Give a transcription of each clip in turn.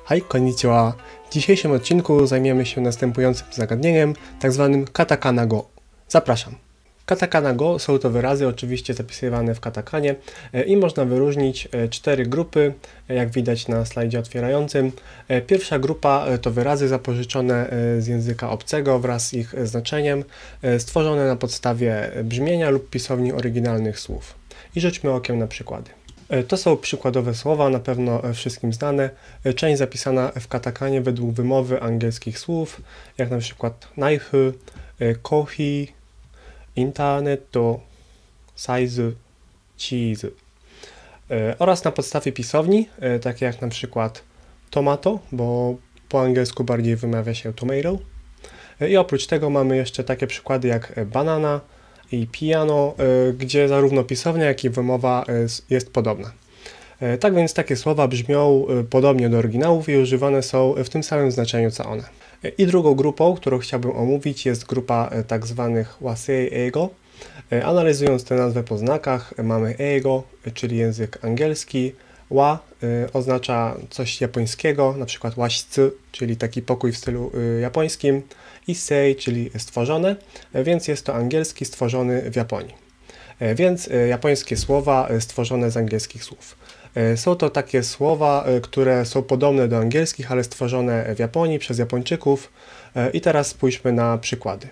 Hej, konnichiwa. W dzisiejszym odcinku zajmiemy się następującym zagadnieniem, tak zwanym katakana go. Zapraszam. Katakana go są to wyrazy oczywiście zapisywane w katakanie i można wyróżnić 4 grupy, jak widać na slajdzie otwierającym. Pierwsza grupa to wyrazy zapożyczone z języka obcego wraz z ich znaczeniem, stworzone na podstawie brzmienia lub pisowni oryginalnych słów. I rzućmy okiem na przykłady. To są przykładowe słowa, na pewno wszystkim znane. Część zapisana w katakanie według wymowy angielskich słów, jak na przykład knife, kohi, internetu, size, cheese. Oraz na podstawie pisowni, takie jak na przykład tomato, bo po angielsku bardziej wymawia się tomato. I oprócz tego mamy jeszcze takie przykłady jak banana i piano, gdzie zarówno pisownia, jak i wymowa jest podobna. Tak więc takie słowa brzmią podobnie do oryginałów i używane są w tym samym znaczeniu co one. I drugą grupą, którą chciałbym omówić, jest grupa tak zwanych wasei eigo. Analizując tę nazwę po znakach, mamy eigo, czyli język angielski, wa oznacza coś japońskiego, na przykład washitsu, czyli taki pokój w stylu japońskim, i sei, czyli stworzone, więc jest to angielski stworzony w Japonii. Więc japońskie słowa stworzone z angielskich słów. Są to takie słowa, które są podobne do angielskich, ale stworzone w Japonii przez Japończyków. I teraz spójrzmy na przykłady.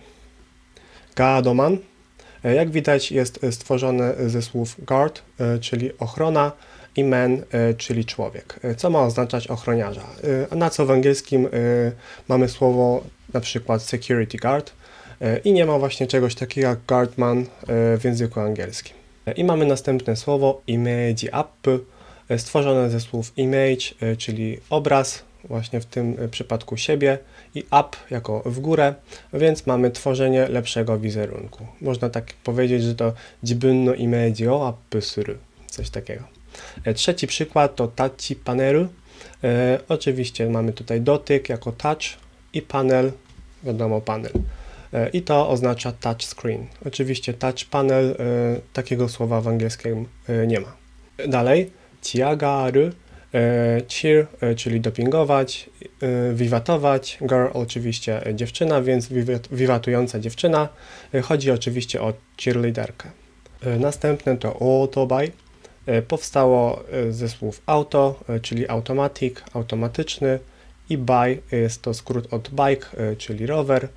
Gardoman, jak widać, jest stworzone ze słów guard, czyli ochrona, i man, czyli człowiek, co ma oznaczać ochroniarza. Na co w angielskim mamy słowo na przykład security guard i nie ma właśnie czegoś takiego jak guardman w języku angielskim. I mamy następne słowo image up, stworzone ze słów image, czyli obraz, właśnie w tym przypadku siebie, i up jako w górę, więc mamy tworzenie lepszego wizerunku. Można tak powiedzieć, że to jibun no image o up suru, coś takiego. Trzeci przykład to tachi panelu. Oczywiście mamy tutaj dotyk jako touch i panel, wiadomo panel. I to oznacza touch screen. Oczywiście touch panel, takiego słowa w angielskim nie ma. Dalej, chiagaru, cheer, czyli dopingować, wiwatować, girl oczywiście dziewczyna, więc wiwatująca dziewczyna. Chodzi oczywiście o cheerleaderkę. Następne to autobaj. Powstało ze słów auto, czyli automatic, automatyczny, i bike jest to skrót od bike, czyli rower,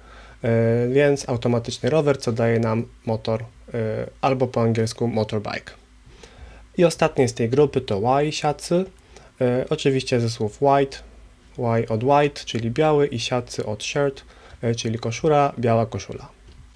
więc automatyczny rower, co daje nam motor, albo po angielsku motorbike. I ostatnie z tej grupy to waishatsu, oczywiście ze słów white, od white, czyli biały, i shatsu od shirt, czyli koszula, biała koszula.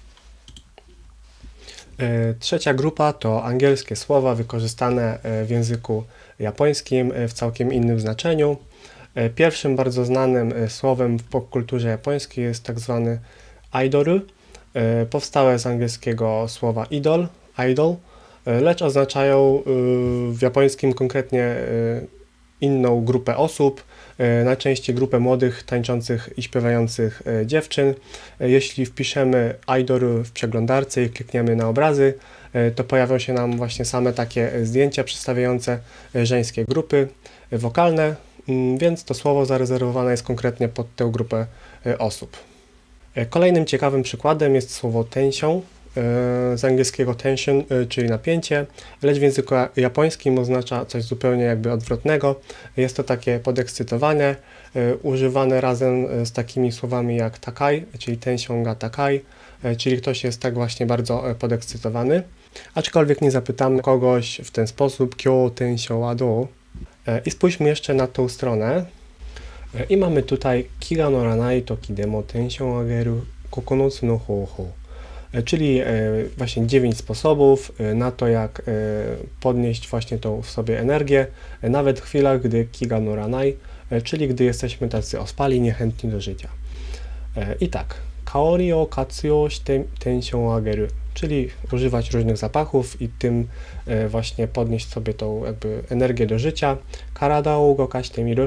Trzecia grupa to angielskie słowa wykorzystane w języku japońskim w całkiem innym znaczeniu. Pierwszym bardzo znanym słowem w popkulturze japońskiej jest tak zwany idoru, powstałe z angielskiego słowa idol, lecz oznaczają w japońskim konkretnie inną grupę osób, najczęściej grupę młodych, tańczących i śpiewających dziewczyn. Jeśli wpiszemy idoru w przeglądarce i klikniemy na obrazy, to pojawią się nam właśnie same takie zdjęcia przedstawiające żeńskie grupy wokalne, więc to słowo zarezerwowane jest konkretnie pod tę grupę osób. Kolejnym ciekawym przykładem jest słowo tension, z angielskiego tension, czyli napięcie, lecz w języku japońskim oznacza coś zupełnie jakby odwrotnego. Jest to takie podekscytowanie, używane razem z takimi słowami jak takai, czyli tension ga takai, czyli ktoś jest tak właśnie bardzo podekscytowany. Aczkolwiek nie zapytamy kogoś w ten sposób kyo tension wa do. I spójrzmy jeszcze na tą stronę. I mamy tutaj kiga noranai toki demo tension ageru kokonotsu no houhou. Czyli właśnie 9 sposobów na to, jak podnieść właśnie tą w sobie energię, nawet w chwilach, gdy kiga no ranai, czyli gdy jesteśmy tacy ospali, niechętni do życia. I tak, kaori o katsuyo shite tension o ageru, czyli używać różnych zapachów i tym właśnie podnieść sobie tą jakby energię do życia. Karada o ugokashite miru,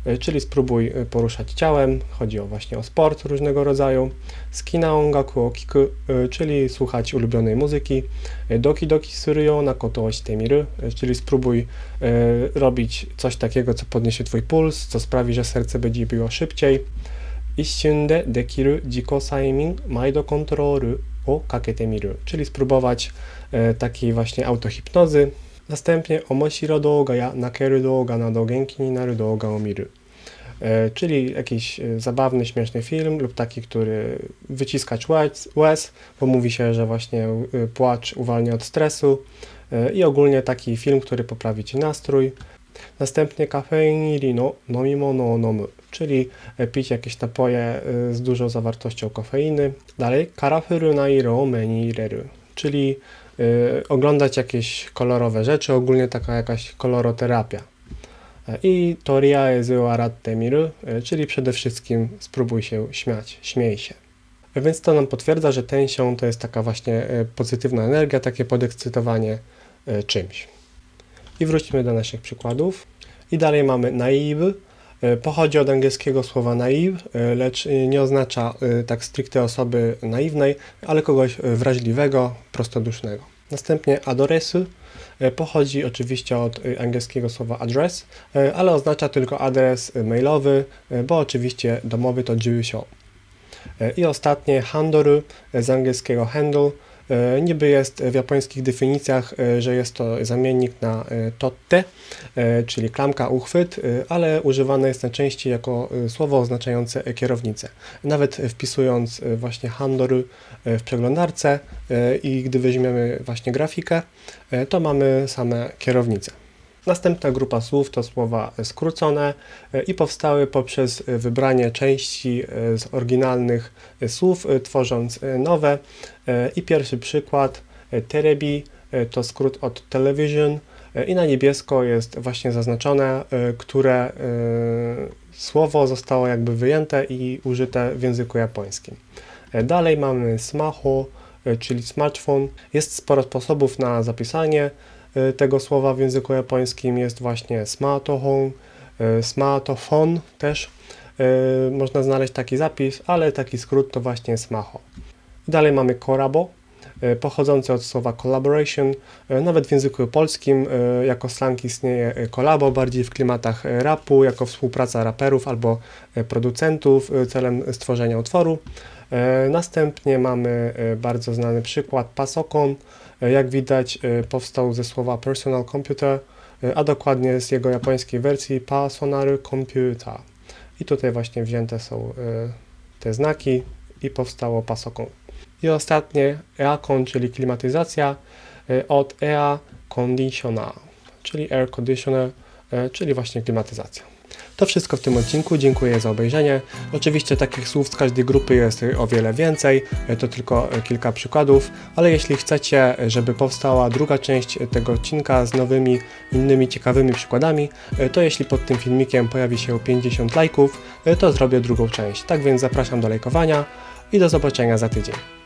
czyli spróbuj poruszać ciałem, chodzi właśnie o sport różnego rodzaju. Skina ongaku o kiku, czyli słuchać ulubionej muzyki. Doki doki suru yo na koto o shite miru, czyli spróbuj robić coś takiego, co podniesie twój puls, co sprawi, że serce będzie biło szybciej. Isshin de dekiru jiko saimin maido controlu o kakete miru, czyli spróbować takiej właśnie autohipnozy. Następnie omoshiro douga ya nakeru douga nado genki ni naru douga o miru, czyli jakiś zabawny, śmieszny film lub taki, który wyciskać łez, bo mówi się, że właśnie płacz uwalnia od stresu i ogólnie taki film, który poprawi ci nastrój. Następnie kafein iri no nomimono o nomu, czyli pić jakieś napoje z dużą zawartością kofeiny. Dalej karafuru na iro o me ni ireru, czyli oglądać jakieś kolorowe rzeczy, ogólnie taka jakaś koloroterapia. I toriaezu aratte miru, czyli przede wszystkim spróbuj się śmiać, śmiej się. Więc to nam potwierdza, że tension to jest taka właśnie pozytywna energia, takie podekscytowanie czymś. I wrócimy do naszych przykładów. I dalej mamy naive. Pochodzi od angielskiego słowa naive, lecz nie oznacza tak stricte osoby naiwnej, ale kogoś wrażliwego, prostodusznego. Następnie adoresu pochodzi oczywiście od angielskiego słowa address, ale oznacza tylko adres mailowy, bo oczywiście domowy to jiusho. I ostatnie handoru z angielskiego handle. Niby jest w japońskich definicjach, że jest to zamiennik na totte, czyli klamka, uchwyt, ale używane jest najczęściej jako słowo oznaczające kierownicę. Nawet wpisując właśnie handoru w przeglądarce i gdy weźmiemy właśnie grafikę, to mamy same kierownice. Następna grupa słów to słowa skrócone i powstały poprzez wybranie części z oryginalnych słów, tworząc nowe. I pierwszy przykład, terebi, to skrót od television i na niebiesko jest właśnie zaznaczone, które słowo zostało jakby wyjęte i użyte w języku japońskim. Dalej mamy smaho, czyli smartphone. Jest sporo sposobów na zapisanie tego słowa w języku japońskim. Jest właśnie smartphone, smartphone też. Można znaleźć taki zapis, ale taki skrót to właśnie smaho. Dalej mamy korabo, pochodzące od słowa collaboration. Nawet w języku polskim jako slang istnieje kolabo, bardziej w klimatach rapu, jako współpraca raperów albo producentów celem stworzenia utworu. Następnie mamy bardzo znany przykład pasokon. Jak widać powstał ze słowa personal computer, a dokładnie z jego japońskiej wersji personal computer. I tutaj właśnie wzięte są te znaki i powstało pasokon. I ostatnie aircon, czyli klimatyzacja, od air conditioner, czyli air conditioner, czyli właśnie klimatyzacja. To wszystko w tym odcinku, dziękuję za obejrzenie. Oczywiście takich słów z każdej grupy jest o wiele więcej, to tylko kilka przykładów, ale jeśli chcecie, żeby powstała druga część tego odcinka z nowymi, innymi ciekawymi przykładami, to jeśli pod tym filmikiem pojawi się 50 lajków, to zrobię drugą część. Tak więc zapraszam do lajkowania i do zobaczenia za tydzień.